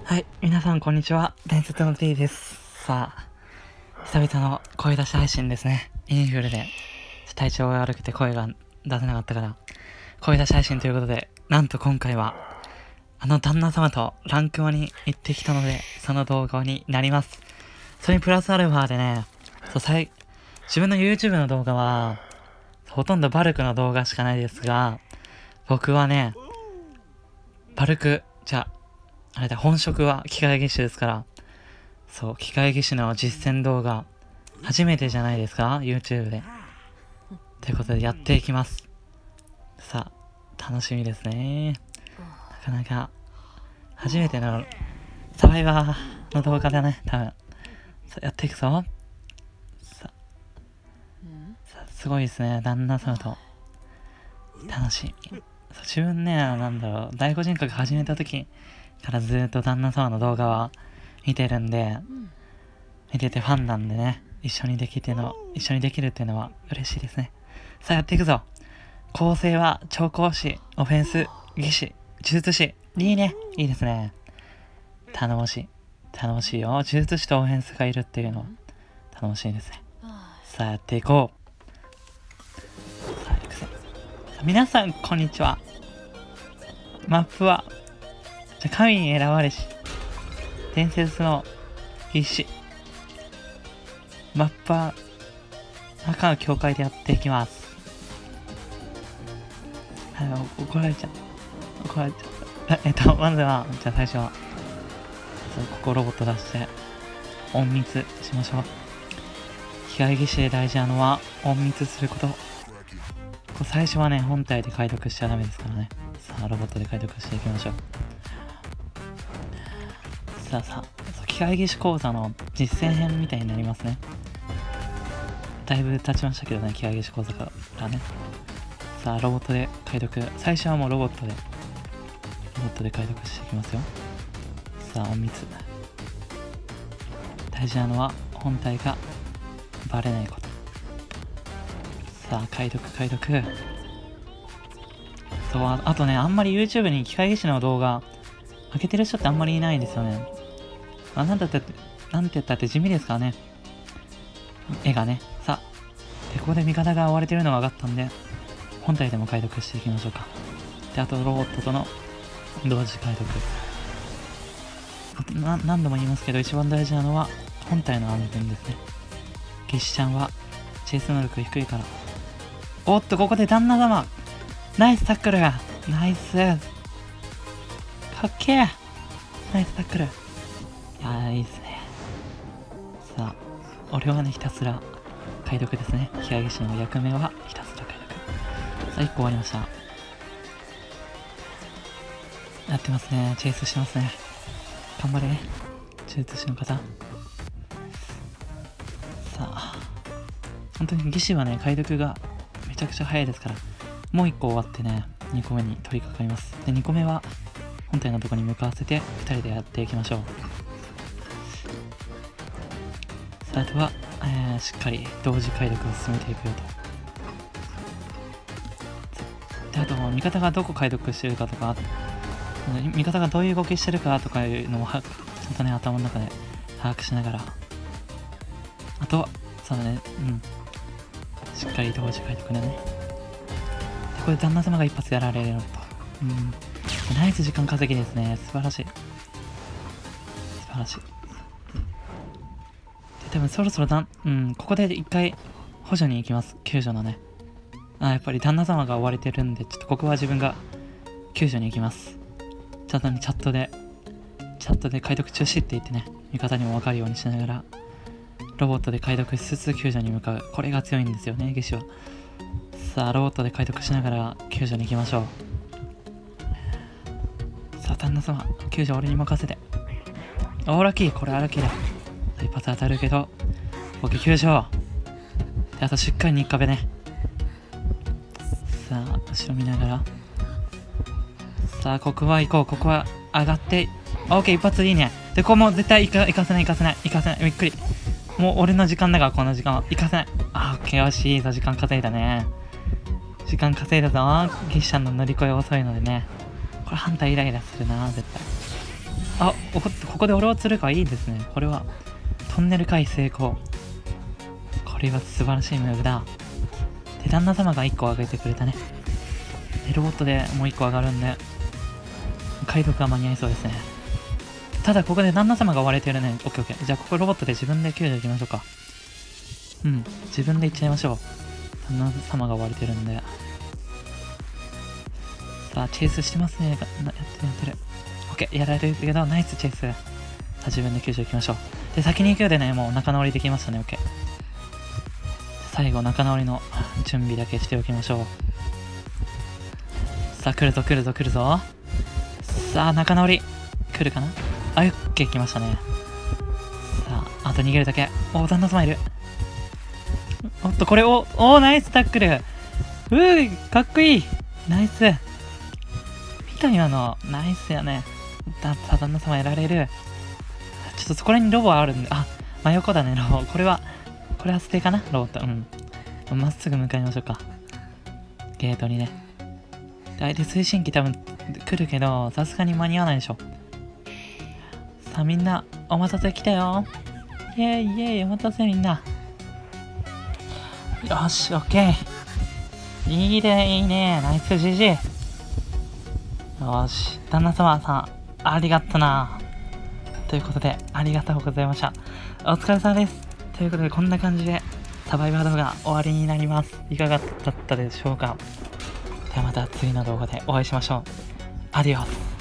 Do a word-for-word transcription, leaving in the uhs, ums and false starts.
はい、皆さんこんにちは。伝説の T です。さあ、久々の声出し配信ですね。インフルで体調が悪くて声が出せなかったから、声出し配信ということで、なんと今回は、あの旦那様とランクマに行ってきたので、その動画になります。それにプラスアルファでね、そう、さい自分の YouTube の動画は、ほとんどバルクの動画しかないですが、僕はね、バルク、じゃあ、あれだ、本職は機械技師ですから、そう、機械技師の実践動画、初めてじゃないですか ?YouTube で。ということでやっていきます。さあ、楽しみですね。なかなか、初めてのサバイバーの動画だね、多分。さあ、やっていくぞ。さあ、さあすごいですね、旦那様と。楽しみ。そう自分ね、なんだろう、第五人格始めた時からずっと旦那様の動画は見てるんで、見ててファンなんでね、一緒にできての、一緒にできるっていうのは嬉しいですね。さあやっていくぞ。構成は調香師、オフェンス、技師、呪術師。いいね。いいですね。頼もしい。頼もしいよ。呪術師とオフェンスがいるっていうのは頼もしいですね。さあやっていこう。さあ行くぜ。皆さんこんにちは。マップはじゃ神に選ばれし伝説の技師マッパー赤の教会でやっていきます。あの怒られちゃう怒られちゃうえっとまずはじゃあ最初はそうここロボット出して隠密しましょう。機械技師で大事なのは隠密すること。こう最初はね本体で解読しちゃダメですからね。さあロボットで解読していきましょう。さあさあ機械技師講座の実践編みたいになりますね。だいぶ経ちましたけどね、機械技師講座からね。さあロボットで解読、最初はもうロボットでロボットで解読していきますよ。さあ隠密、大事なのは本体がバレないこと。さあ解読解読。そう、あ、あとね、あんまり YouTube に機械技師の動画上げてる人ってあんまりいないんですよね。まあ、なんだって、なんて言ったって地味ですからね。絵がね。さあ、で、ここで味方が追われてるのが分かったんで、本体でも解読していきましょうか。で、あとロボットとの同時解読。な、何度も言いますけど、一番大事なのは本体の安全ですね。技師ちゃんはチェイス能力低いから。おっと、ここで旦那様ナイスタックルがナイスかっけーナイスタックル。いやーいいですね。さあ俺はねひたすら解読ですね。機械技師の役目はひたすら解読。さあいっこ終わりました。やってますね。チェイスしてますね。頑張れ呪術師の方。さあ本当に技師はね解読がめちゃくちゃ早いですから、もういっこ終わってねにこめに取り掛かります。でにこめは本体のところに向かわせてふたりでやっていきましょう。さああとは、えー、しっかり同時解読を進めていくよと。であと味方がどこ解読してるかとか、味方がどういう動きしてるかとかいうのもはちゃんとね頭の中で把握しながら、あとはそうだね、うんしっかり同時解読でね。でこれ旦那様が一発やられるのと、うんナイス時間稼ぎですね。素晴らしい素晴らしい。で多分そろそろだん、うん、ここで一回補助に行きます。救助のね、あやっぱり旦那様が追われてるんで、ちょっとここは自分が救助に行きます。ちゃんとねチャットでチャットで解読中止って言ってね味方にも分かるようにしながらロボットで解読しつつ救助に向かう。これが強いんですよね技師は。さあロボットで解読しながら救助に行きましょう。さあ旦那様救助俺に任せて。おーラッキー、これはラッキーだ。一発当たるけど OK 救助で、あとしっかり日壁ね。さあ後ろ見ながら、さあここは行こう。ここは上がって OK 一発いいね。でここも絶対行か行かせない行かせない行かせない。びっくり、もう俺の時間だからこの時間は行かせない。あ OK よしいいぞ、時間稼いだね。時間稼いだぞ。技師ちゃんの乗り越え遅いのでね、これ反対イライラするな絶対。 あ、おこここで俺を釣るかいいですね。これはトンネル回成功。これは素晴らしいムーブだ。で、旦那様がいっこ上げてくれたね。で、ロボットでもういっこ上がるんで、解読が間に合いそうですね。ただここで旦那様が割れてるね。オッケーオッケー。じゃあここロボットで自分で救助いきましょうか。うん、自分で行っちゃいましょう。旦那様が割れてるんで。さあ、チェイスしてますね。やってるやってる。オッケー、やられるけど、ナイスチェイス。さあ、自分で救助行きましょう。で、先に行くようでね、もう仲直りできましたね。オッケー。最後、仲直りの準備だけしておきましょう。さあ、来るぞ来るぞ来るぞ。さあ、仲直り。来るかなあ、オッケー、来ましたね。さあ、あと逃げるだけ。おー、旦那様いる。おっと、これを、おー、ナイスタックル。うー、かっこいい。ナイス。見た今の、ナイスやね。だ、旦那様やられる。ちょっとそこらにロボあるんで、あ、真横だね、ロボ。これは、これはステかなロボット。うん。まっすぐ向かいましょうか。ゲートにね。で、推進機多分来るけど、さすがに間に合わないでしょ。さあ、みんな、お待たせ来たよ。イェイイェイ、お待たせみんな。よし、オッケー。いいね、いいね。ナイス ジージー。よし、旦那様さん、ありがとな。ということで、ありがとうございました。お疲れ様です。ということで、こんな感じで、サバイバー動画終わりになります。いかがだったでしょうか。ではまた次の動画でお会いしましょう。アディオス。